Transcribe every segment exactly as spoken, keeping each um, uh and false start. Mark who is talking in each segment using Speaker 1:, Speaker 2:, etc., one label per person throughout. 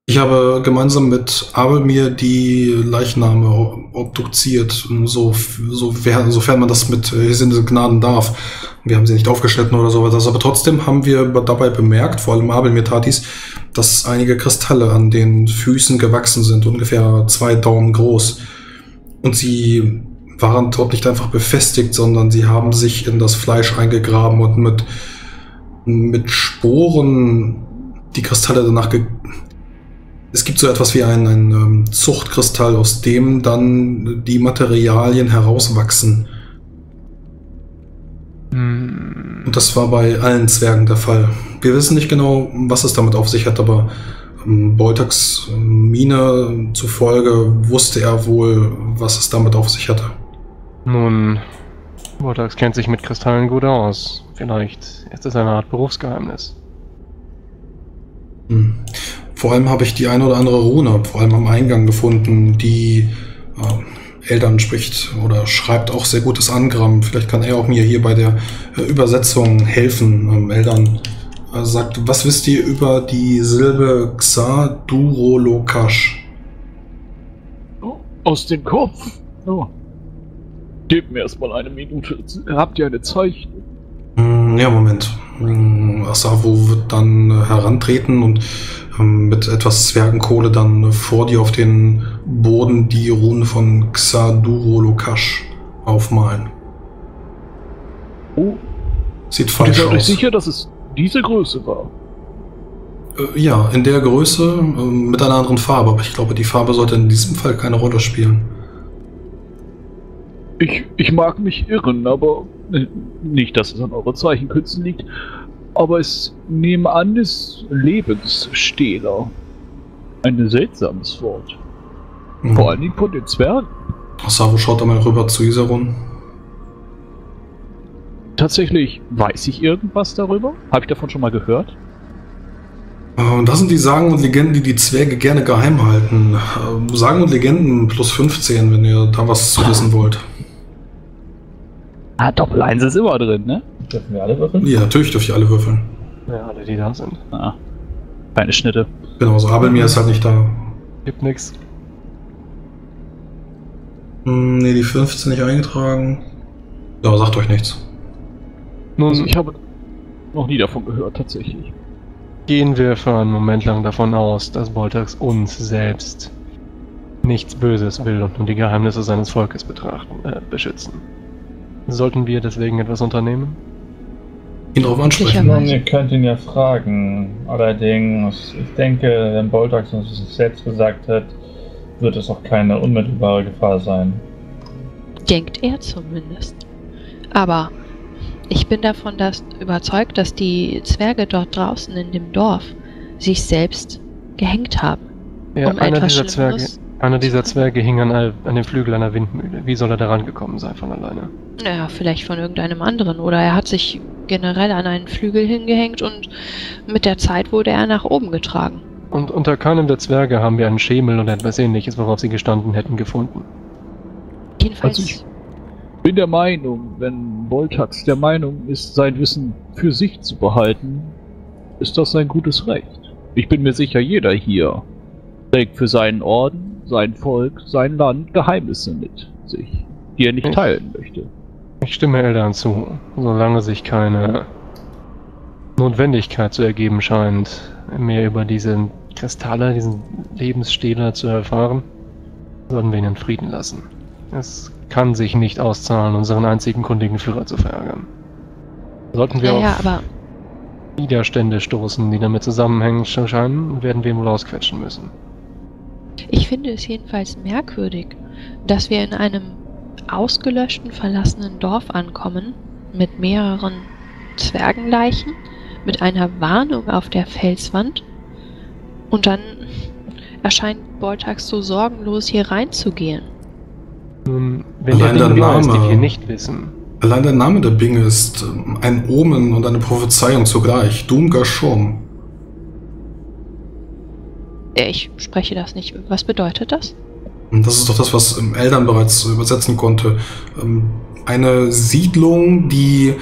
Speaker 1: Ich habe gemeinsam mit Abelmir die Leichname obduziert, so, so, sofern man das mit Hesinde Gnaden darf. Wir haben sie nicht aufgeschnitten oder sowas, aber trotzdem haben wir dabei bemerkt, vor allem Abelmir tat dies, dass einige Kristalle an den Füßen gewachsen sind, ungefähr zwei Daumen groß. Und sie waren dort nicht einfach befestigt, sondern sie haben sich in das Fleisch eingegraben und mit, mit Sporen die Kristalle danach ge Es gibt so etwas wie einen, einen Zuchtkristall, aus dem dann die Materialien herauswachsen. Mm. Und das war bei allen Zwergen der Fall. Wir wissen nicht genau, was es damit auf sich hat, aber ähm, Boltax Miene zufolge wusste er wohl, was es damit auf sich hatte.
Speaker 2: Nun, Boltax kennt sich mit Kristallen gut aus. Vielleicht ist es eine Art Berufsgeheimnis.
Speaker 1: Hm. Vor allem habe ich die eine oder andere Rune, vor allem am Eingang gefunden, die äh, Eldan spricht oder schreibt auch sehr gutes Angramm. Vielleicht kann er auch mir hier bei der äh, Übersetzung helfen. Ähm, Eldan äh, sagt, was wisst ihr über die Silbe Xa-Durolokash?
Speaker 3: Oh, aus dem Kopf? Oh. Gebt mir erstmal eine Minute. Habt ihr eine Zeichnung?
Speaker 1: Mm, ja, Moment. Mm, Asavo wird dann äh, herantreten und mit etwas Zwergenkohle dann vor dir auf den Boden die Runen von Xa-Durolokash aufmalen.
Speaker 3: Oh.
Speaker 1: Sieht falsch aus.
Speaker 3: Seid euch sicher, dass es diese Größe war?
Speaker 1: Äh, ja, in der Größe, äh, mit einer anderen Farbe, aber ich glaube, die Farbe sollte in diesem Fall keine Rolle spielen.
Speaker 3: Ich, ich mag mich irren, aber äh, nicht, dass es an eurer Zeichenkünste liegt. Aber es nebenan ist Lebensstehler. Ein seltsames Wort. Mhm. Vor allem von den Zwergen.
Speaker 1: Asavo schaut einmal rüber zu Isarun.
Speaker 3: Tatsächlich, weiß ich irgendwas darüber? Habe ich davon schon mal gehört?
Speaker 1: Äh, das sind die Sagen und Legenden, die die Zwerge gerne geheim halten. Äh, Sagen und Legenden plus fünfzehn, wenn ihr da was zu wissen wollt.
Speaker 3: Ah, Doppel eins ist immer drin, ne?
Speaker 4: Dürfen wir alle würfeln?
Speaker 1: Ja, natürlich dürft ihr alle würfeln.
Speaker 2: Ja, alle, die da sind.
Speaker 3: Ah, keine Schnitte.
Speaker 1: Genau, so Abelmir ist halt nicht da.
Speaker 2: Gibt nix.
Speaker 1: Hm, ne, die fünfzehn nicht eingetragen. Ja, sagt euch nichts.
Speaker 2: Nun,
Speaker 3: Also ich habe noch nie davon gehört, tatsächlich.
Speaker 2: Gehen wir für einen Moment lang davon aus, dass Boltax uns selbst nichts Böses will und nur die Geheimnisse seines Volkes betrachten, äh, beschützen. Sollten wir deswegen etwas unternehmen?
Speaker 1: Ihn darauf ansprechen.
Speaker 4: Nun, ihr könnt ihn ja fragen. Allerdings, ich denke, wenn Boltax uns das selbst gesagt hat, wird es auch keine unmittelbare Gefahr sein.
Speaker 5: Denkt er zumindest. Aber ich bin davon dass, überzeugt, dass die Zwerge dort draußen in dem Dorf sich selbst gehängt haben.
Speaker 2: Ja,
Speaker 5: um
Speaker 2: einer,
Speaker 5: etwas
Speaker 2: dieser Zwerge,
Speaker 5: Schlimmeres
Speaker 2: einer dieser Zwerge hing an, an dem Flügel einer Windmühle. Wie soll er da rangekommen sein von alleine?
Speaker 5: Naja, vielleicht von irgendeinem anderen. Oder er hat sich generell an einen Flügel hingehängt und mit der Zeit wurde er nach oben getragen.
Speaker 2: Und unter keinem der Zwerge haben wir einen Schemel oder etwas ähnliches, worauf sie gestanden hätten, gefunden.
Speaker 5: Jedenfalls...
Speaker 3: Also ich bin der Meinung, wenn Boltax der Meinung ist, sein Wissen für sich zu behalten, ist das sein gutes Recht. Ich bin mir sicher, jeder hier trägt für seinen Orden, sein Volk, sein Land Geheimnisse mit sich, die er nicht
Speaker 2: ich,
Speaker 3: teilen möchte.
Speaker 2: Ich stimme Eldan zu, solange sich keine Notwendigkeit zu ergeben scheint, mehr über diese Kristalle, diesen Lebensstehler zu erfahren, sollten wir ihn in Frieden lassen. Es kann sich nicht auszahlen, unseren einzigen kundigen Führer zu verärgern. Sollten wir
Speaker 5: naja,
Speaker 2: auf
Speaker 5: aber
Speaker 2: Widerstände stoßen, die damit zusammenhängen scheinen, werden wir ihn wohl ausquetschen müssen.
Speaker 5: ich finde es jedenfalls merkwürdig, dass wir in einem ausgelöschten, verlassenen Dorf ankommen, mit mehreren Zwergenleichen, mit einer Warnung auf der Felswand und dann erscheint Boltax so sorgenlos hier reinzugehen.
Speaker 2: Nun, wenn
Speaker 1: Allein
Speaker 2: der
Speaker 1: der
Speaker 2: Dinge ist, die
Speaker 1: Name-
Speaker 2: wir nicht wissen,
Speaker 1: Allein der Name der Binge ist ähm, ein Omen und eine Prophezeiung zugleich. Doom Gashom.
Speaker 5: Ja, ich spreche das nicht. Was bedeutet das?
Speaker 1: Und das ist doch das, was ähm, Eldan bereits übersetzen konnte. Ähm, eine Siedlung, die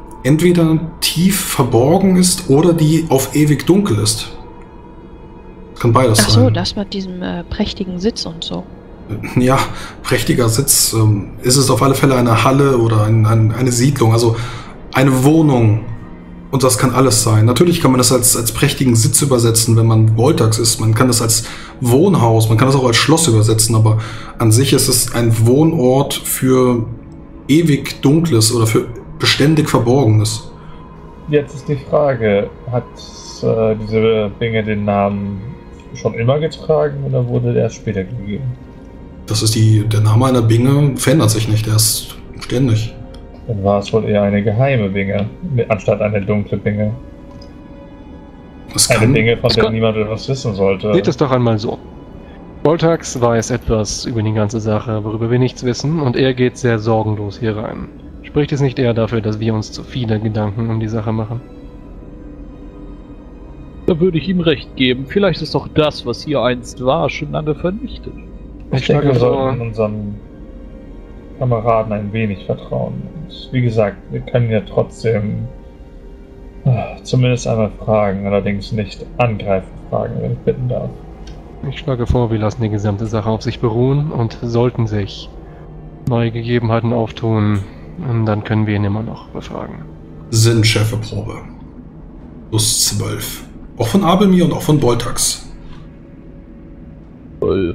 Speaker 1: entweder tief verborgen ist oder die auf ewig dunkel ist. Kann beides
Speaker 5: Ach so,
Speaker 1: sein.
Speaker 5: das mit diesem äh, prächtigen Sitz und so.
Speaker 1: Ja, prächtiger Sitz. Ähm, ist es auf alle Fälle eine Halle oder ein, ein, eine Siedlung, also eine Wohnung. Und das kann alles sein. Natürlich kann man das als, als prächtigen Sitz übersetzen, wenn man Voltax ist. Man kann das als Wohnhaus, man kann das auch als Schloss übersetzen, aber an sich ist es ein Wohnort für ewig Dunkles oder für beständig Verborgenes.
Speaker 4: Jetzt ist die Frage, hat äh, diese Binge den Namen schon immer getragen oder wurde der erst später gegeben?
Speaker 1: Das ist die, der Name einer Binge verändert sich nicht, der ist ständig.
Speaker 4: Dann war es wohl eher eine geheime Binge, anstatt eine dunkle Binge.
Speaker 1: Das
Speaker 4: Eine
Speaker 1: kann,
Speaker 4: Binge, von
Speaker 2: das
Speaker 4: der
Speaker 2: kann-
Speaker 4: niemand etwas wissen sollte.
Speaker 2: Seht es doch einmal so. Voltax weiß etwas über die ganze Sache, worüber wir nichts wissen, und er geht sehr sorgenlos hier rein. Spricht es nicht eher dafür, dass wir uns zu viele Gedanken um die Sache machen?
Speaker 3: Da würde ich ihm recht geben. Vielleicht ist doch das, was hier einst war, schon lange vernichtet.
Speaker 4: Ich
Speaker 2: Ich
Speaker 4: denke,
Speaker 2: schlage
Speaker 4: wir sollten
Speaker 2: vor,
Speaker 4: unseren Kameraden ein wenig vertrauen. Und wie gesagt, wir können ja trotzdem ah, zumindest einmal fragen, allerdings nicht angreifen fragen, wenn ich bitten darf.
Speaker 2: ich schlage vor, wir lassen die gesamte Sache auf sich beruhen, und sollten sich neue Gegebenheiten auftun, dann können wir ihn immer noch befragen.
Speaker 1: Sinnschärfeprobe. Plus zwölf. Auch von Abelmir und auch von Voltax.
Speaker 3: Zwölf.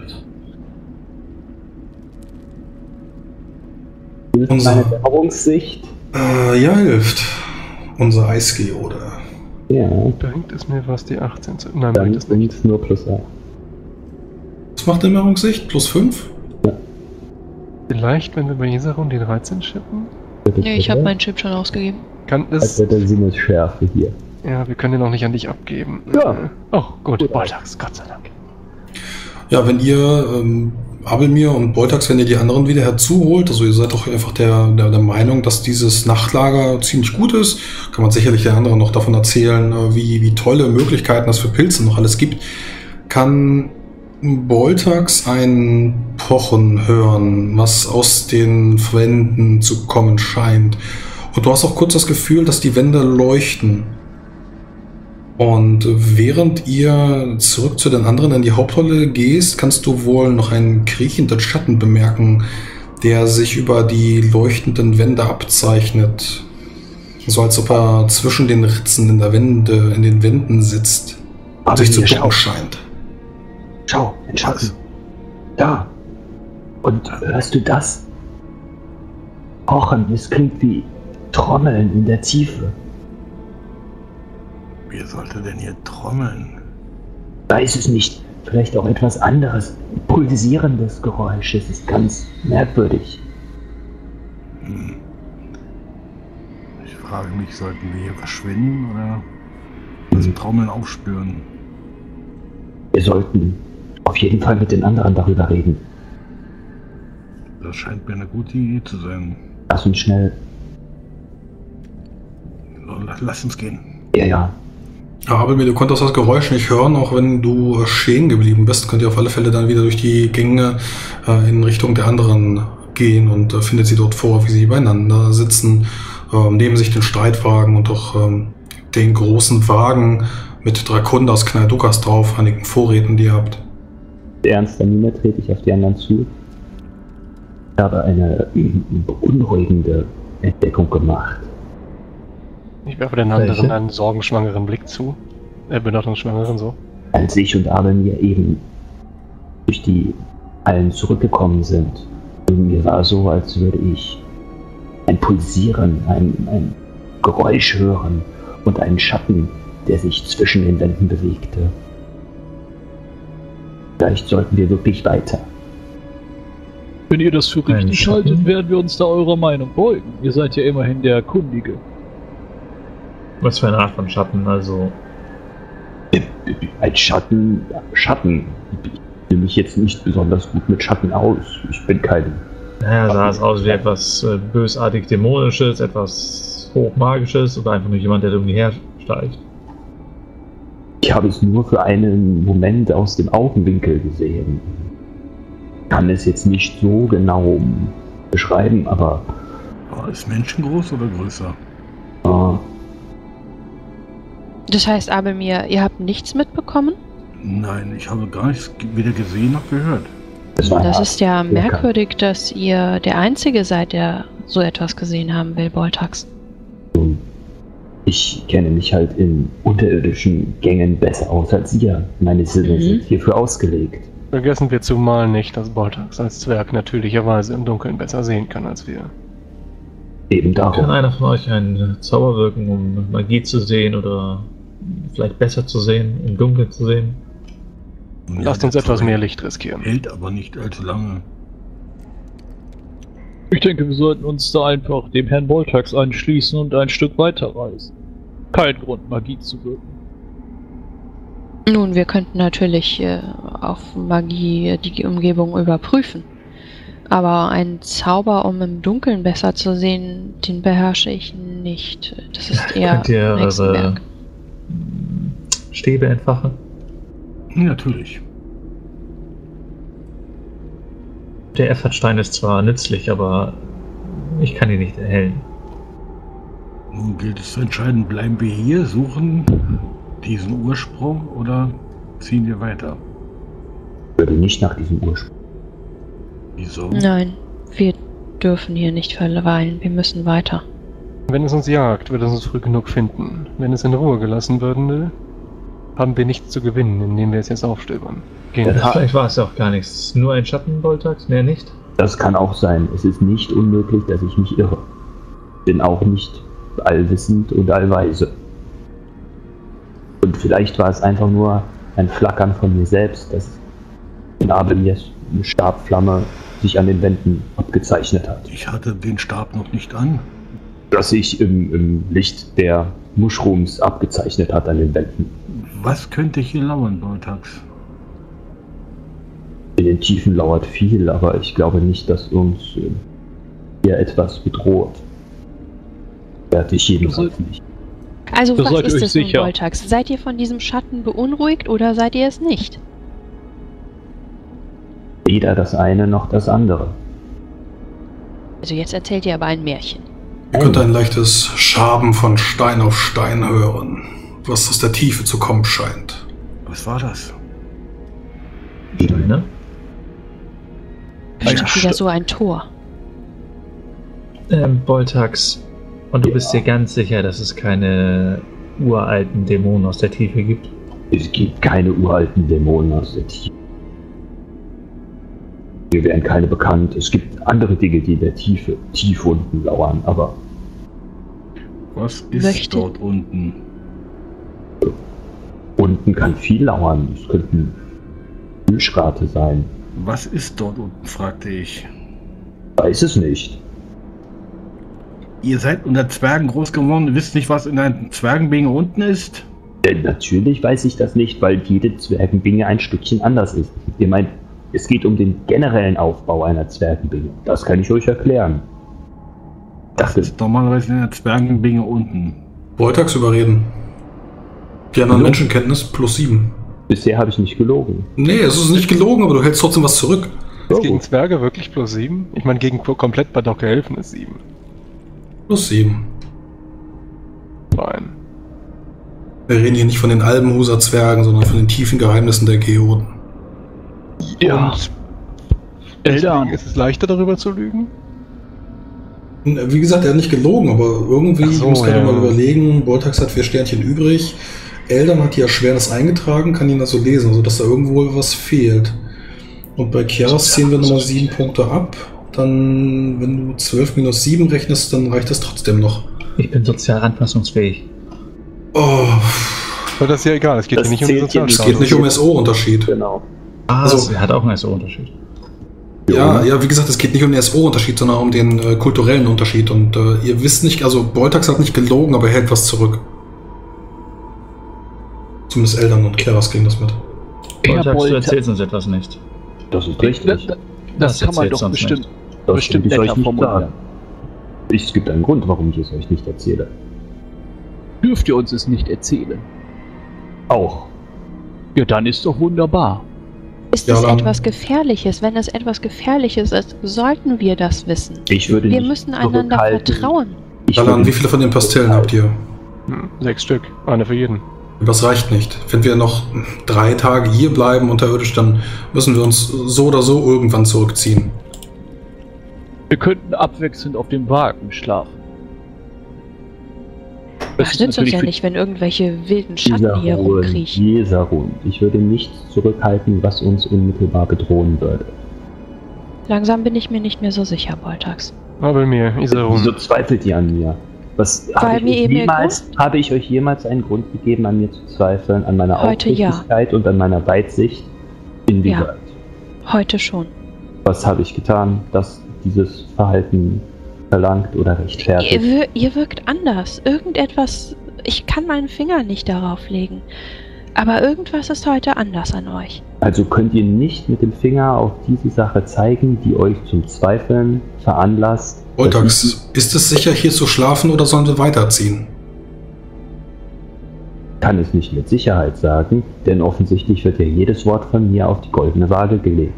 Speaker 6: Hilft
Speaker 1: Unser-
Speaker 6: meine Währungssicht?
Speaker 1: Äh, ja, hilft. Unser Eisgeode.
Speaker 6: Ja,
Speaker 2: Bringt es mir was, die achtzehn zu... Nein,
Speaker 6: dann
Speaker 2: bringt es nicht.
Speaker 6: sind es nur plus acht.
Speaker 1: Was macht Erinnerungssicht? Plus fünf?
Speaker 2: Vielleicht, wenn wir bei dieser Runde die dreizehn schippen?
Speaker 5: Nee, ich habe meinen Chip schon ausgegeben.
Speaker 2: Kann
Speaker 6: Als
Speaker 2: das...
Speaker 6: wäre der Sinnesschärfe hier.
Speaker 2: Ja, wir können den auch nicht an dich abgeben.
Speaker 6: Ja.
Speaker 2: Äh, Oh, gut,
Speaker 6: Gut.
Speaker 2: Voltax, Gott sei Dank.
Speaker 1: Ja, wenn ihr ähm, Abelmir und Voltax, wenn ihr die anderen wieder herzuholt, also ihr seid doch einfach der, der, der Meinung, dass dieses Nachtlager ziemlich gut ist, kann man sicherlich der anderen noch davon erzählen, äh, wie, wie tolle Möglichkeiten es für Pilze noch alles gibt, kann Voltax ein Pochen hören, was aus den Wänden zu kommen scheint. Und du hast auch kurz das Gefühl, dass die Wände leuchten. Und während ihr zurück zu den anderen in die Hauptrolle gehst, kannst du wohl noch einen kriechenden Schatten bemerken, der sich über die leuchtenden Wände abzeichnet. So als ob er zwischen den Ritzen in der Wände, in den Wänden sitzt und sich zu
Speaker 6: Abelmir,
Speaker 1: ducken
Speaker 6: schau.
Speaker 1: scheint.
Speaker 6: Schau, ein Schatten. Da. Und hörst du das? Pochen, es klingt wie Trommeln in der Tiefe.
Speaker 7: Wer sollte denn hier trommeln?
Speaker 6: Weiß es nicht. Vielleicht auch etwas anderes. Pulsierendes Geräusch. Es ist ganz merkwürdig.
Speaker 7: Hm. Ich frage mich, sollten wir hier verschwinden oder das Trommeln aufspüren?
Speaker 6: Wir sollten auf jeden Fall mit den anderen darüber reden.
Speaker 7: Das scheint mir eine gute Idee zu sein.
Speaker 6: Lass uns schnell.
Speaker 7: So, la- lass uns gehen.
Speaker 6: Ja, ja.
Speaker 1: Ja, Abelmir, du konntest das Geräusch nicht hören, auch wenn du äh, stehen geblieben bist, könnt ihr auf alle Fälle dann wieder durch die Gänge äh, in Richtung der anderen gehen und äh, findet sie dort vor, wie sie beieinander sitzen, äh, neben sich den Streitwagen und auch ähm, den großen Wagen mit Drakondas Knaldukas drauf, einigen Vorräten, die ihr habt.
Speaker 6: Mit ernster Miene trete ich auf die anderen zu. Ich habe eine mm, beunruhigende Entdeckung gemacht.
Speaker 2: Ich werfe den anderen
Speaker 6: Welche?
Speaker 2: einen sorgenschwangeren Blick zu. Äh, bedeutungsschwangeren, so.
Speaker 6: Als ich und Abelmir eben durch die Hallen zurückgekommen sind, und mir war so, als würde ich ein Pulsieren, ein, ein Geräusch hören und einen Schatten, der sich zwischen den Wänden bewegte. Vielleicht sollten wir wirklich weiter.
Speaker 3: Wenn ihr das für
Speaker 4: Ein
Speaker 3: richtig
Speaker 4: Schatten?
Speaker 3: haltet, werden wir uns da eurer Meinung beugen. Ihr seid ja immerhin der Kundige.
Speaker 4: Was für eine Art von Schatten, also.
Speaker 6: Ein Schatten, Schatten. Ich kenne mich jetzt nicht besonders gut mit Schatten aus. Ich bin kein.
Speaker 4: Naja, sah es aus wie etwas äh, bösartig Dämonisches, etwas Hochmagisches oder einfach nur jemand, der irgendwie hersteigt.
Speaker 6: Ich habe es nur für einen Moment aus dem Augenwinkel gesehen. Kann es jetzt nicht so genau beschreiben, aber
Speaker 7: Oh, ist menschengroß oder größer?
Speaker 6: äh,
Speaker 5: Das heißt, Abelmir, ihr habt nichts mitbekommen?
Speaker 7: Nein, ich habe gar nichts weder gesehen noch gehört.
Speaker 6: Es war
Speaker 5: Das
Speaker 6: ja
Speaker 5: ist ja
Speaker 6: lecker.
Speaker 5: merkwürdig, dass ihr der Einzige seid, der so etwas gesehen haben will, Boltax.
Speaker 6: Nun, ich kenne mich halt in unterirdischen Gängen besser aus als ihr. Meine Sinne
Speaker 5: Mhm.
Speaker 6: sind hierfür ausgelegt.
Speaker 2: Vergessen wir zumal nicht, dass Boltax als Zwerg natürlicherweise im Dunkeln besser sehen kann als wir.
Speaker 6: Eben
Speaker 4: Kann
Speaker 6: darum.
Speaker 4: einer von euch einen Zauber wirken, um Magie zu sehen oder vielleicht besser zu sehen, im Dunkeln zu sehen?
Speaker 2: Lasst
Speaker 7: Ja,
Speaker 2: uns
Speaker 7: der
Speaker 2: etwas
Speaker 7: Zeug
Speaker 2: mehr Licht riskieren.
Speaker 7: Hält aber nicht allzu lange.
Speaker 3: Ich denke, wir sollten uns da einfach dem Herrn Boltax anschließen und ein Stück weiterreisen. Kein Grund, Magie zu wirken.
Speaker 5: Nun, wir könnten natürlich äh, auf Magie die Umgebung überprüfen. Aber ein Zauber, um im Dunkeln besser zu sehen, den beherrsche ich nicht. Das ist eher
Speaker 4: Könnt ihr eure
Speaker 5: Hexenwerk.
Speaker 4: Stäbe entfachen?
Speaker 7: Natürlich.
Speaker 4: Der Effertstein ist zwar nützlich, aber ich kann ihn nicht erhellen.
Speaker 7: Nun gilt es zu entscheiden, bleiben wir hier, suchen diesen Ursprung oder ziehen wir weiter?
Speaker 6: Ich würde nicht nach diesem Ursprung.
Speaker 7: Wieso?
Speaker 5: Nein, wir dürfen hier nicht verweilen. Wir müssen weiter.
Speaker 2: Wenn es uns jagt, wird es uns früh genug finden. Wenn es in Ruhe gelassen werden will, haben wir nichts zu gewinnen, indem wir es jetzt aufstöbern. Gehen
Speaker 4: Ja,
Speaker 2: wir.
Speaker 4: vielleicht war es ja auch gar nichts. Nur ein Schatten, Boltax, mehr nicht.
Speaker 6: Das kann auch sein. Es ist nicht unmöglich, dass ich mich irre. Bin auch nicht allwissend und allweise. Und vielleicht war es einfach nur ein Flackern von mir selbst, dass in Abelmirs Stabflamme sich an den Wänden abgezeichnet hat.
Speaker 7: Ich hatte den Stab noch nicht an.
Speaker 6: Das sich im, im Licht der Mushrooms abgezeichnet hat an den Wänden.
Speaker 7: Was könnte hier lauern, Boltax?
Speaker 6: In den Tiefen lauert viel, aber ich glaube nicht, dass uns äh, hier etwas bedroht. Werde ich jedenfalls nicht.
Speaker 5: Also,
Speaker 3: Da
Speaker 5: was
Speaker 3: seid ihr
Speaker 5: ist
Speaker 3: euch
Speaker 5: es nun,
Speaker 3: sicher?
Speaker 5: Boltax? Seid ihr von diesem Schatten beunruhigt oder seid ihr es nicht?
Speaker 6: Weder das eine noch das andere.
Speaker 5: Also, jetzt erzählt ihr aber ein Märchen.
Speaker 1: Ihr könnt ein leichtes Schaben von Stein auf Stein hören, was aus der Tiefe zu kommen scheint.
Speaker 7: Was war das?
Speaker 4: Steine?
Speaker 5: Bestimmt wieder so ein Tor.
Speaker 4: Ähm, Boltax, und du bist dir ganz sicher, dass es keine uralten Dämonen aus der Tiefe gibt?
Speaker 6: Es gibt keine uralten Dämonen aus der Tiefe. Mir wären keine bekannt. Es gibt andere Dinge, die in der Tiefe, tief unten lauern, aber
Speaker 7: Was ist
Speaker 5: Möchte-
Speaker 7: dort unten?
Speaker 6: unten kann viel lauern. Es könnten Mühlschrate sein.
Speaker 7: Was ist dort unten, fragte ich.
Speaker 6: Weiß es nicht.
Speaker 7: Ihr seid unter Zwergen groß geworden, wisst nicht, was in einer Zwergenbinge unten ist?
Speaker 6: Denn natürlich weiß ich das nicht, weil jede Zwergenbinge ein Stückchen anders ist. Ihr meint, es geht um den generellen Aufbau einer Zwergenbinge. Das kann ich euch erklären.
Speaker 7: Das ist normalerweise in einer Zwergenbinge unten.
Speaker 1: Boltax überreden. Die anderen
Speaker 6: Hallo?
Speaker 1: Menschenkenntnis plus sieben.
Speaker 6: Bisher habe ich nicht gelogen.
Speaker 1: Nee, es ist nicht gelogen, aber du hältst trotzdem was zurück.
Speaker 2: Ist
Speaker 6: Oh.
Speaker 2: gegen Zwerge wirklich plus sieben? Ich meine, gegen komplett Badocke helfen ist sieben.
Speaker 1: Plus sieben.
Speaker 2: Fein.
Speaker 1: Wir reden hier nicht von den Albenhuser Zwergen, sondern von den tiefen Geheimnissen der Geoden.
Speaker 3: Ja.
Speaker 2: Und
Speaker 3: Eltern.
Speaker 2: ist es leichter, darüber zu lügen?
Speaker 1: Wie gesagt, er hat nicht gelogen, aber irgendwie,
Speaker 2: Ach so,
Speaker 1: ich muss gerade
Speaker 2: ja.
Speaker 1: mal überlegen, Boltax hat vier Sternchen übrig. Eldan hat die Erschwernis eingetragen, kann ihn also lesen, also dass da irgendwo was fehlt. Und bei Kiaras ziehen wir nochmal sieben Punkte ab. Dann, wenn du zwölf minus sieben rechnest, dann reicht das trotzdem noch.
Speaker 4: Ich bin sozial anpassungsfähig.
Speaker 1: Oh,
Speaker 2: Aber das ist ja egal, es geht
Speaker 6: Das
Speaker 2: hier nicht um den
Speaker 6: zählt hier nicht.
Speaker 1: es
Speaker 2: Sozialstatus.
Speaker 1: geht nicht um S O-Unterschied.
Speaker 6: Genau.
Speaker 4: Ah,
Speaker 1: Also-
Speaker 4: er hat auch einen S O-Unterschied.
Speaker 1: Ja, ja, wie gesagt, es geht nicht um den S O-Unterschied, sondern um den äh, kulturellen Unterschied. Und äh, ihr wisst nicht, also Boltax hat nicht gelogen, aber er hält was zurück. Zumindest Eldan und Kiaras kriegen das mit.
Speaker 3: Herr
Speaker 4: Boltax, du
Speaker 3: Boltax.
Speaker 4: erzählst uns etwas nicht.
Speaker 6: Das ist
Speaker 3: Das,
Speaker 6: richtig.
Speaker 3: das, das kann man
Speaker 4: erzählst
Speaker 3: doch
Speaker 4: uns
Speaker 3: bestimmt,
Speaker 4: nicht.
Speaker 6: Das
Speaker 3: bestimmt
Speaker 6: will ich euch
Speaker 3: netter
Speaker 6: nicht
Speaker 3: formulieren.
Speaker 6: sagen. Es gibt einen Grund, warum ich es euch nicht erzähle.
Speaker 3: Dürft ihr uns es nicht erzählen?
Speaker 6: Auch.
Speaker 3: Ja, dann ist doch wunderbar.
Speaker 5: Ist
Speaker 1: Ja,
Speaker 5: es
Speaker 1: dann-
Speaker 5: etwas Gefährliches? Wenn es etwas Gefährliches ist, sollten wir das wissen.
Speaker 6: Ich würde
Speaker 5: Wir
Speaker 6: nicht
Speaker 5: müssen einander
Speaker 6: zurückhalten.
Speaker 5: vertrauen.
Speaker 6: Ich
Speaker 1: Dalan,
Speaker 6: würde
Speaker 1: wie viele von den Pastellen habt ihr?
Speaker 2: Hm, sechs Stück, eine für jeden.
Speaker 1: Das reicht nicht. Wenn wir noch drei Tage hier bleiben unterirdisch, dann müssen wir uns so oder so irgendwann zurückziehen.
Speaker 3: Wir könnten abwechselnd auf dem Wagen schlafen.
Speaker 5: Das nützt uns ja nicht, wenn irgendwelche wilden Schatten hier rumkriechen.
Speaker 6: Jesarun, ich würde nichts zurückhalten, was uns unmittelbar bedrohen würde.
Speaker 5: Langsam bin ich mir nicht mehr so sicher, Boltax.
Speaker 2: Aber mir, Jesarun.
Speaker 6: Wieso zweifelt ihr an mir? Was, habe, ich euch jemals, habe ich euch jemals einen Grund gegeben, an mir zu zweifeln, an meiner
Speaker 5: Heute
Speaker 6: Aufrichtigkeit
Speaker 5: ja.
Speaker 6: und an meiner Weitsicht? Inwieweit?
Speaker 5: Ja, heute schon.
Speaker 6: Was habe ich getan, dass dieses Verhalten verlangt oder rechtfertigt?
Speaker 5: Ihr, wir, ihr wirkt anders. Irgendetwas, ich kann meinen Finger nicht darauf legen. Aber irgendwas ist heute anders an euch.
Speaker 6: Also könnt ihr nicht mit dem Finger auf diese Sache zeigen, die euch zum Zweifeln veranlasst?
Speaker 1: Boltax, ist es sicher, hier zu schlafen oder sollen wir weiterziehen?
Speaker 6: Kann es nicht mit Sicherheit sagen, denn offensichtlich wird ja jedes Wort von mir auf die goldene Waage gelegt.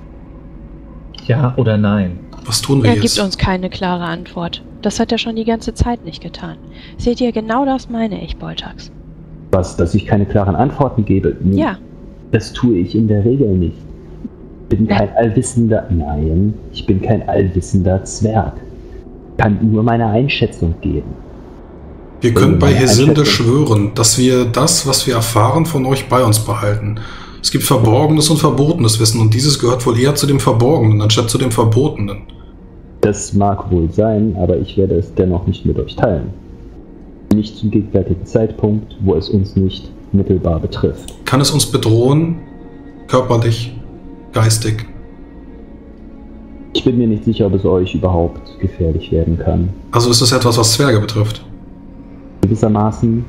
Speaker 4: Ja oder nein?
Speaker 1: Was tun wir
Speaker 5: er
Speaker 1: jetzt?
Speaker 5: Er gibt uns keine klare Antwort. Das hat er schon die ganze Zeit nicht getan. Seht ihr, genau das meine ich, Boltax.
Speaker 6: Was, dass ich keine klaren Antworten gebe?
Speaker 5: Ja.
Speaker 6: Das tue ich in der Regel nicht. Ich bin kein allwissender... Nein, ich bin kein allwissender Zwerg. Ich kann nur meine Einschätzung geben.
Speaker 1: Wir können bei Hesinde schwören, dass wir das, was wir erfahren, von euch bei uns behalten. Es gibt verborgenes und verbotenes Wissen und dieses gehört wohl eher zu dem Verborgenen, anstatt zu dem Verbotenen.
Speaker 6: Das mag wohl sein, aber ich werde es dennoch nicht mit euch teilen. Nicht zum gegenwärtigen Zeitpunkt, wo es uns nicht mittelbar betrifft.
Speaker 1: Kann es uns bedrohen? Körperlich? Geistig?
Speaker 6: Ich bin mir nicht sicher, ob es euch überhaupt gefährlich werden kann.
Speaker 1: Also ist es etwas, was Zwerge betrifft?
Speaker 6: Gewissermaßen.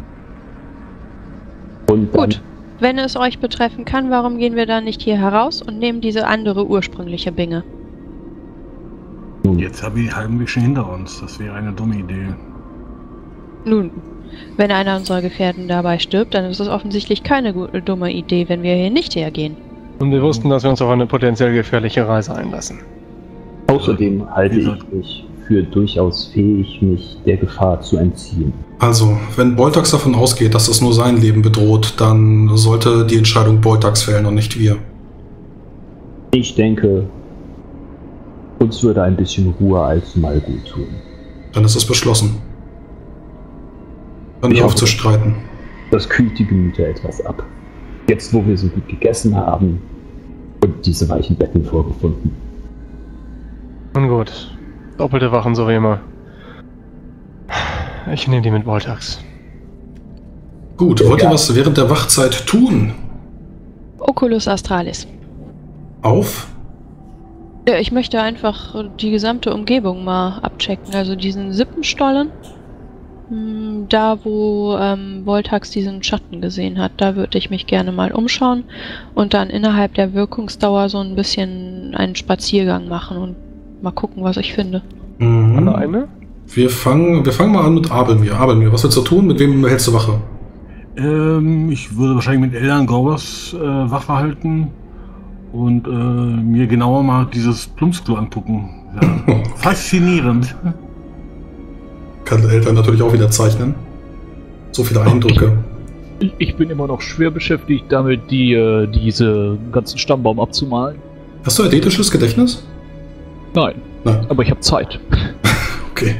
Speaker 6: Und dann,
Speaker 5: gut, wenn es euch betreffen kann, warum gehen wir dann nicht hier heraus und nehmen diese andere ursprüngliche Binge?
Speaker 7: Nun, jetzt haben wir halben Weg schon hinter uns. Das wäre eine dumme Idee.
Speaker 5: Nun, wenn einer unserer Gefährten dabei stirbt, dann ist es offensichtlich keine gute, dumme Idee, wenn wir hier nicht hergehen.
Speaker 2: Und wir wussten, dass wir uns auf eine potenziell gefährliche Reise einlassen.
Speaker 6: Außerdem halte ich mich für durchaus fähig, mich der Gefahr zu entziehen.
Speaker 1: Also, wenn Boltax davon ausgeht, dass es nur sein Leben bedroht, dann sollte die Entscheidung Boltax fällen und nicht wir.
Speaker 6: Ich denke, uns würde ein bisschen Ruhe allzumal gut tun.
Speaker 1: Dann ist es beschlossen. Dann nicht aufzustreiten.
Speaker 6: Das kühlt die Gemüter etwas ab. Jetzt, wo wir so gut gegessen haben und diese weichen Betten vorgefunden.
Speaker 2: Nun gut. Doppelte Wachen, so wie immer. Ich nehme die mit Boltax.
Speaker 1: Gut, wollt ihr was während der Wachzeit tun?
Speaker 5: Oculus Astralis.
Speaker 1: Auf?
Speaker 5: Ja, ich möchte einfach die gesamte Umgebung mal abchecken. Also diesen Sippenstollen. Da, wo ähm, Boltax diesen Schatten gesehen hat, da würde ich mich gerne mal umschauen und dann innerhalb der Wirkungsdauer so ein bisschen einen Spaziergang machen und mal gucken, was ich finde.
Speaker 1: Mhm.
Speaker 2: Alleine?
Speaker 1: Wir fangen, wir fangen mal an mit Abelmir. Abelmir, was willst du tun? Mit wem hältst du Wache?
Speaker 7: Ähm, ich würde wahrscheinlich mit Eldan Gorbas äh, Wache halten und äh, mir genauer mal dieses Plumpsklo angucken. Ja. Faszinierend.
Speaker 1: Kann Eltern natürlich auch wieder zeichnen. So viele Eindrücke.
Speaker 3: Ich, ich bin immer noch schwer beschäftigt damit, die, äh, diese ganzen Stammbaum abzumalen.
Speaker 1: Hast du eidetisches Gedächtnis?
Speaker 3: Nein,
Speaker 1: Nein.
Speaker 3: aber ich habe Zeit.
Speaker 1: Okay.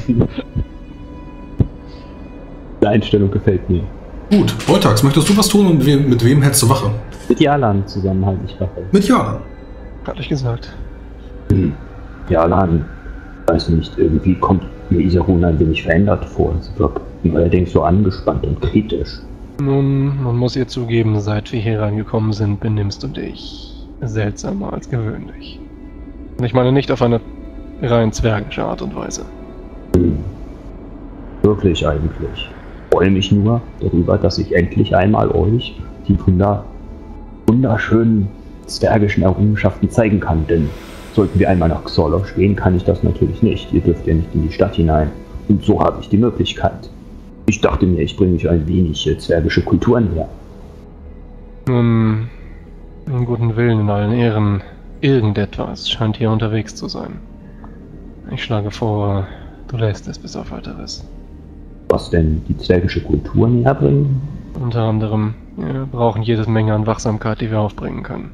Speaker 6: Die Einstellung gefällt mir.
Speaker 1: Gut, Boltax, möchtest du was tun und we mit wem hältst du Wache?
Speaker 6: Mit Jalan zusammen halte ich Wache.
Speaker 1: Mit Jalan.
Speaker 2: Hatte ich gesagt.
Speaker 6: Hm. Jalan, weiß nicht, irgendwie kommt mir Jesarun ein wenig verändert vor. Sie wirkt allerdings so angespannt und kritisch.
Speaker 2: Nun, man muss ihr zugeben, seit wir hier reingekommen sind, benimmst du dich seltsamer als gewöhnlich. Und ich meine nicht auf eine rein zwergische Art und Weise.
Speaker 6: Hm. Wirklich eigentlich. Ich freue mich nur darüber, dass ich endlich einmal euch die wunder wunderschönen zwergischen Errungenschaften zeigen kann, denn sollten wir einmal nach Xolosch gehen, kann ich das natürlich nicht. Ihr dürft ja nicht in die Stadt hinein. Und so habe ich die Möglichkeit. Ich dachte mir, ich bringe euch ein wenig äh, zwergische Kultur näher.
Speaker 2: Nun, einen guten Willen in allen Ehren. Irgendetwas scheint hier unterwegs zu sein. Ich schlage vor, du lässt es bis auf weiteres.
Speaker 6: Was denn die zwergische Kultur näher bringen?
Speaker 2: Unter anderem, wir brauchen jede Menge an Wachsamkeit, die wir aufbringen können.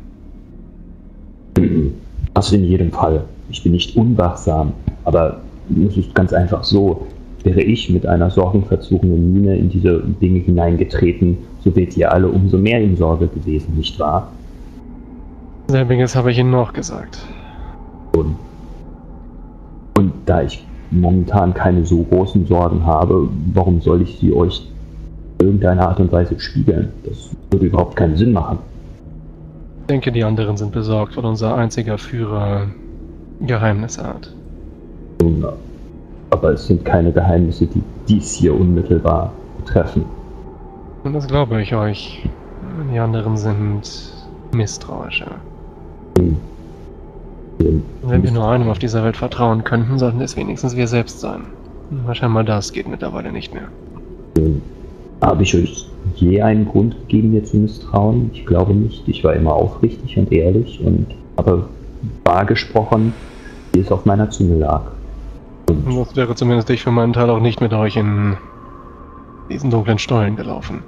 Speaker 6: Das in jedem Fall. Ich bin nicht unwachsam, aber es ist ganz einfach so, wäre ich mit einer sorgenverzogenen Miene in diese Dinge hineingetreten, so wärt ihr alle umso mehr in Sorge gewesen, nicht wahr?
Speaker 2: Selbiges habe ich Ihnen noch gesagt.
Speaker 6: Und, und da ich momentan keine so großen Sorgen habe, warum soll ich sie euch in irgendeiner Art und Weise spiegeln? Das würde überhaupt keinen Sinn machen.
Speaker 2: Ich denke, die anderen sind besorgt, weil unser einziger Führer Geheimnisse hat.
Speaker 6: Nun, aber es sind keine Geheimnisse, die dies hier unmittelbar betreffen.
Speaker 2: Und das glaube ich euch. Die anderen sind misstrauischer.
Speaker 6: Hm.
Speaker 2: Wenn wir nur einem auf dieser Welt vertrauen könnten, sollten es wenigstens wir selbst sein. Wahrscheinlich das geht mittlerweile nicht mehr.
Speaker 6: Hm. Habe ich euch je einen Grund gegeben, mir zu misstrauen? Ich glaube nicht. Ich war immer aufrichtig und ehrlich und habe wahr gesprochen, wie es auf meiner Zunge lag. Und
Speaker 2: Das wäre zumindest ich für meinen Teil auch nicht mit euch in diesen dunklen Stollen gelaufen.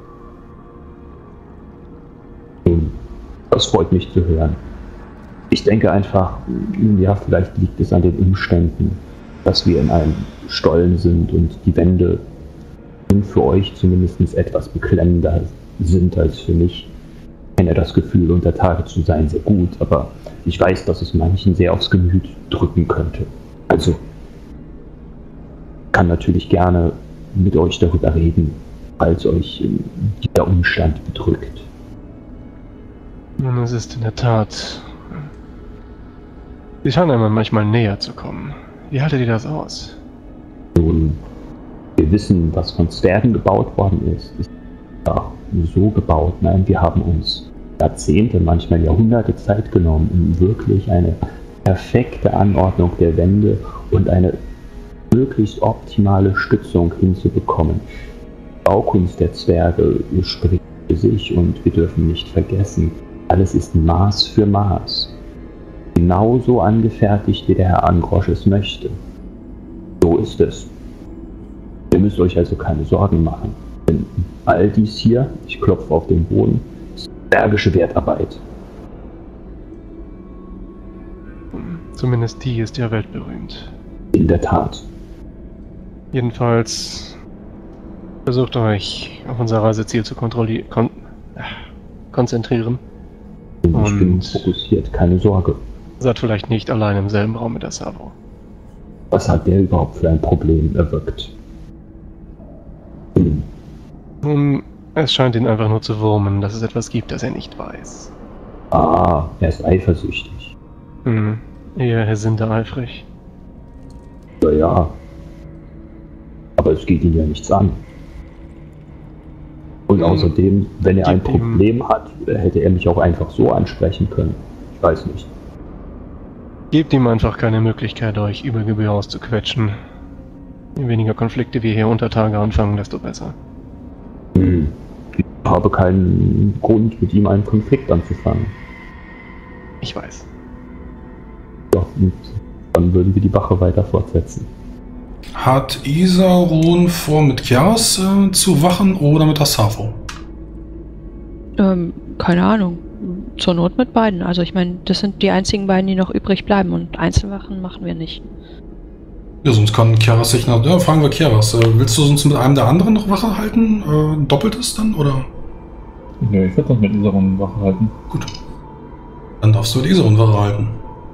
Speaker 6: nun, das freut mich zu hören. Ich denke einfach, ja, vielleicht liegt es an den Umständen, dass wir in einem Stollen sind und die Wände für euch zumindest etwas beklemmender sind als für mich. Ich kenne das Gefühl, unter Tage zu sein, sehr gut, aber ich weiß, dass es manchen sehr aufs Gemüt drücken könnte. Also, kann natürlich gerne mit euch darüber reden, falls euch dieser Umstand bedrückt.
Speaker 2: Nun, es ist in der Tat... Sie scheinen einmal manchmal näher zu kommen. Wie haltet ihr das aus?
Speaker 6: Nun, wir wissen, was von Zwergen gebaut worden ist. Ist ja so gebaut. Nein, wir haben uns Jahrzehnte, manchmal Jahrhunderte Zeit genommen, um wirklich eine perfekte Anordnung der Wände und eine möglichst optimale Stützung hinzubekommen. Die Baukunst der Zwerge spricht für sich und wir dürfen nicht vergessen, alles ist Maß für Maß. Genauso angefertigt, wie der Herr Angrosch es möchte. So ist es. Ihr müsst euch also keine Sorgen machen. Denn all dies hier, ich klopfe auf den Boden, ist bergische Wertarbeit.
Speaker 2: Zumindest die ist ja weltberühmt.
Speaker 6: In der Tat.
Speaker 2: Jedenfalls versucht euch auf unser Reiseziel zu kontrollieren, kon äh, konzentrieren.
Speaker 6: Und ich bin
Speaker 2: Und-
Speaker 6: fokussiert, keine Sorge.
Speaker 2: Seid vielleicht nicht allein im selben Raum mit der Savo.
Speaker 6: Was hat der überhaupt für ein Problem erwirkt? Hm.
Speaker 2: Nun, es scheint ihn einfach nur zu wurmen, dass es etwas gibt, das er nicht weiß.
Speaker 6: Ah, er ist eifersüchtig.
Speaker 2: Hm, eher Herr Sinde eifrig.
Speaker 6: Ja, ja. Aber es geht ihn ja nichts an. Und
Speaker 2: Hm.
Speaker 6: außerdem, wenn er ein
Speaker 2: Gib ihm-
Speaker 6: Problem hat, hätte er mich auch einfach so ansprechen können. Ich weiß nicht.
Speaker 2: Gebt ihm einfach keine Möglichkeit, euch über Gebühr auszuquetschen. Je weniger Konflikte wir hier unter Tage anfangen, desto besser.
Speaker 6: Hm. Ich habe keinen Grund, mit ihm einen Konflikt anzufangen.
Speaker 2: Ich weiß.
Speaker 6: Ja, und dann würden wir die Wache weiter fortsetzen.
Speaker 1: Hat Isarun vor, mit Kiaras äh, zu wachen oder mit der Savo?
Speaker 5: Ähm, keine Ahnung. Zur Not mit beiden. Also ich meine, das sind die einzigen beiden, die noch übrig bleiben und Einzelwachen machen wir nicht.
Speaker 1: Ja, sonst kann Kiaras sich nach... Ja, fragen wir Kiaras. Äh, willst du sonst mit einem der anderen noch Wache halten? Äh, doppeltes dann, oder?
Speaker 4: Nö, ich würde das mit dieser Runde Wache halten.
Speaker 1: Gut. Dann darfst du mit Isarun Wache halten.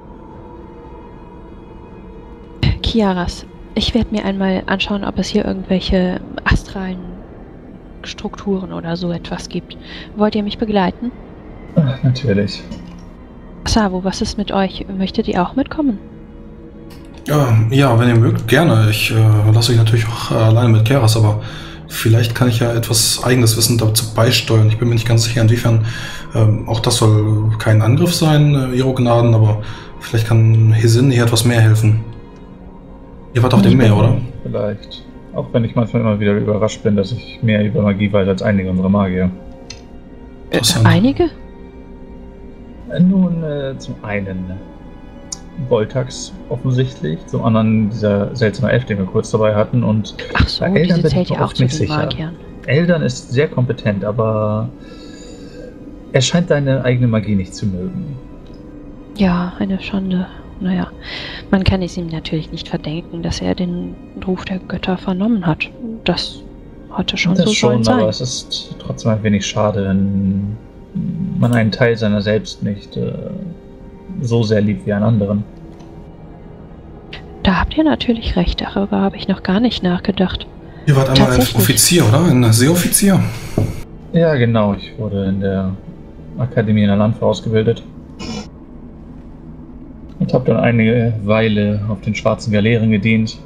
Speaker 5: Kiaras, ich werde mir einmal anschauen, ob es hier irgendwelche astralen Strukturen oder so etwas gibt. Wollt ihr mich begleiten?
Speaker 4: Ach, natürlich.
Speaker 5: Savo, was ist mit euch? Möchtet ihr auch mitkommen?
Speaker 1: Ja, ja, wenn ihr mögt, gerne. Ich äh, lasse euch natürlich auch äh, alleine mit Kiaras, aber vielleicht kann ich ja etwas eigenes Wissen dazu beisteuern. Ich bin mir nicht ganz sicher, inwiefern ähm, auch das soll kein Angriff sein, äh, Ihre Gnaden, aber vielleicht kann Hesin hier etwas mehr helfen. Ihr wart auf dem Meer, oder?
Speaker 4: Vielleicht. Auch wenn ich manchmal immer wieder überrascht bin, dass ich mehr über Magie weiß als einige unserer Magier.
Speaker 5: Äh,
Speaker 1: Interessant.
Speaker 5: einige?
Speaker 4: Äh, Nun, äh, zum einen Voltax offensichtlich, zum anderen dieser seltsame Elf, den wir kurz dabei hatten und
Speaker 5: Ach so,
Speaker 4: Bei Eltern
Speaker 5: diese
Speaker 4: bin
Speaker 5: zählt
Speaker 4: ich mir
Speaker 5: ja auch
Speaker 4: oft
Speaker 5: zu
Speaker 4: nicht
Speaker 5: den
Speaker 4: sicher.
Speaker 5: Magiern.
Speaker 4: Eldan ist sehr kompetent, aber er scheint deine eigene Magie nicht zu mögen.
Speaker 5: Ja, eine Schande. Naja, man kann es ihm natürlich nicht verdenken, dass er den Ruf der Götter vernommen hat. Das hatte schon
Speaker 4: das
Speaker 5: so
Speaker 4: schon,
Speaker 5: sollen sein.
Speaker 4: Aber es ist trotzdem ein wenig schade, wenn man einen Teil seiner selbst nicht äh, so sehr liebt wie einen anderen.
Speaker 5: Da habt ihr natürlich recht, darüber habe ich noch gar nicht nachgedacht.
Speaker 1: Ihr wart einmal ein Offizier, oder? Ein Seeoffizier?
Speaker 4: Ja, genau. Ich wurde in der Akademie in der Landwehr ausgebildet. Und habe dann eine Weile auf den schwarzen Galeeren gedient.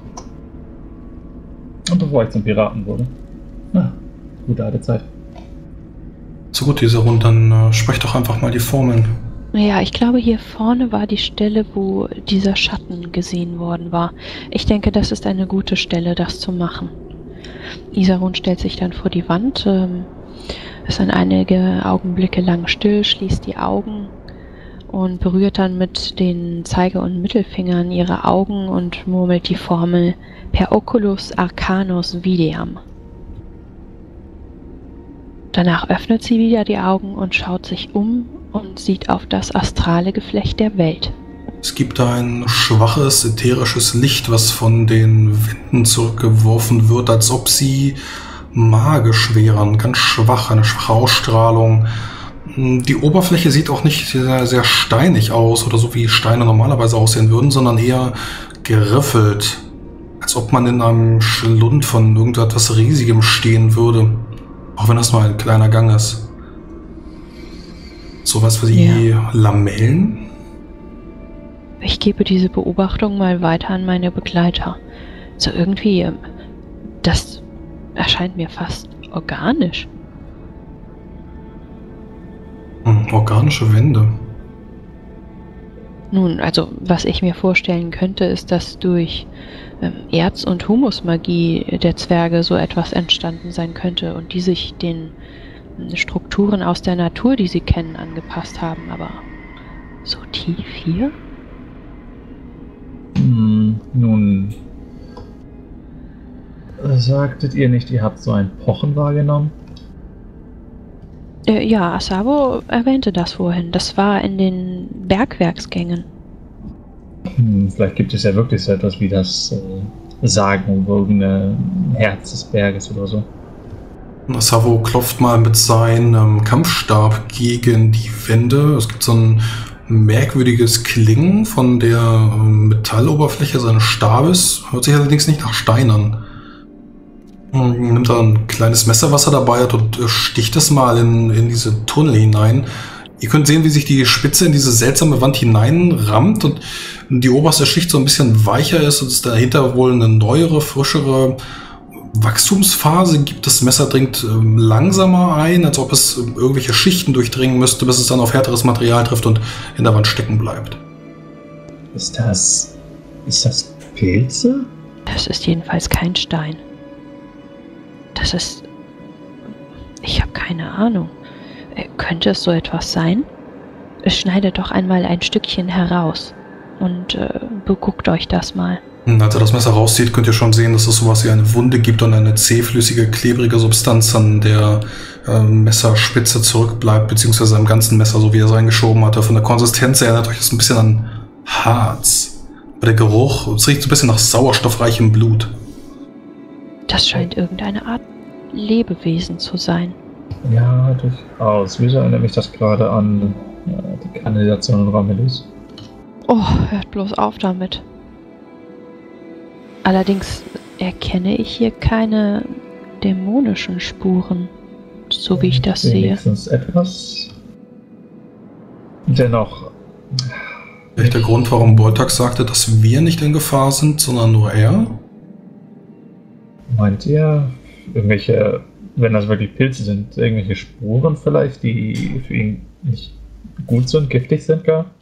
Speaker 4: Und bevor ich zum Piraten wurde. Ah, gute alte Zeit.
Speaker 1: So gut, diese Runde, dann äh, sprecht doch einfach mal die Formeln.
Speaker 5: Ja, ich glaube, hier vorne war die Stelle, wo dieser Schatten gesehen worden war. Ich denke, das ist eine gute Stelle, das zu machen. Isarun stellt sich dann vor die Wand, ähm, ist dann einige Augenblicke lang still, schließt die Augen und berührt dann mit den Zeige- und Mittelfingern ihre Augen und murmelt die Formel per oculus arcanus videam. Danach öffnet sie wieder die Augen und schaut sich um und sieht auf das astrale Geflecht der Welt.
Speaker 1: Es gibt da ein schwaches, ätherisches Licht, was von den Winden zurückgeworfen wird, als ob sie magisch wären. Ganz schwach, eine schwache Ausstrahlung. Die Oberfläche sieht auch nicht sehr, sehr steinig aus oder so wie Steine normalerweise aussehen würden, sondern eher geriffelt. Als ob man in einem Schlund von irgendetwas Riesigem stehen würde. Auch wenn das nur ein kleiner Gang ist. Sowas wie ja. Lamellen?
Speaker 5: Ich gebe diese Beobachtung mal weiter an meine Begleiter. So irgendwie, das erscheint mir fast organisch.
Speaker 1: Hm, organische Wände.
Speaker 5: Nun, also was ich mir vorstellen könnte, ist, dass durch ähm, Erz- und Humusmagie der Zwerge so etwas entstanden sein könnte und die sich den äh, Strukturen aus der Natur, die sie kennen, angepasst haben. Aber so tief hier?
Speaker 4: Hm, nun, sagtet ihr nicht, ihr habt so ein Pochen wahrgenommen?
Speaker 5: Äh, ja, Asabo erwähnte das vorhin. Das war in den Bergwerksgängen.
Speaker 4: Hm, vielleicht gibt es ja wirklich so etwas wie das äh, sagenumwogene Herz des Berges oder so.
Speaker 1: Asavo klopft mal mit seinem Kampfstab gegen die Wände. Es gibt so ein merkwürdiges Klingen von der Metalloberfläche seines Stabes. Hört sich allerdings nicht nach Stein an. Nimmt da ein kleines Messer, was er dabei hat, und sticht es mal in, in diese Tunnel hinein. Ihr könnt sehen, wie sich die Spitze in diese seltsame Wand hineinrammt und die oberste Schicht so ein bisschen weicher ist und es dahinter wohl eine neuere, frischere Wachstumsphase gibt. Das Messer dringt ähm, langsamer ein, als ob es ähm, irgendwelche Schichten durchdringen müsste, bis es dann auf härteres Material trifft und in der Wand stecken bleibt.
Speaker 4: Ist das... ist das Pilze?
Speaker 5: Das ist jedenfalls kein Stein. Das ist... Ich habe keine Ahnung. Äh, könnte es so etwas sein? Schneidet doch einmal ein Stückchen heraus und äh, beguckt euch das mal.
Speaker 1: Als er das Messer rauszieht, könnt ihr schon sehen, dass es sowas wie eine Wunde gibt und eine zähflüssige, klebrige Substanz an der äh, Messerspitze zurückbleibt, beziehungsweise am ganzen Messer, so wie er es reingeschoben hatte. Von der Konsistenz erinnert euch das ein bisschen an Harz. Aber der Geruch, es riecht so ein bisschen nach sauerstoffreichem Blut.
Speaker 5: Das scheint irgendeine Art Lebewesen zu sein.
Speaker 4: Ja, durchaus. Wieso erinnert mich das gerade an ja, die Kanalisation in Ramelis?
Speaker 5: Oh, hört bloß auf damit. Allerdings erkenne ich hier keine dämonischen Spuren, so wie ich das sehe.
Speaker 4: Wenigstens etwas. Dennoch.
Speaker 1: Vielleicht der Grund, warum Boltax sagte, dass wir nicht in Gefahr sind, sondern nur er?
Speaker 4: Meint ihr, irgendwelche, wenn das wirklich Pilze sind, irgendwelche Spuren vielleicht, die für ihn nicht gut sind, giftig sind gar?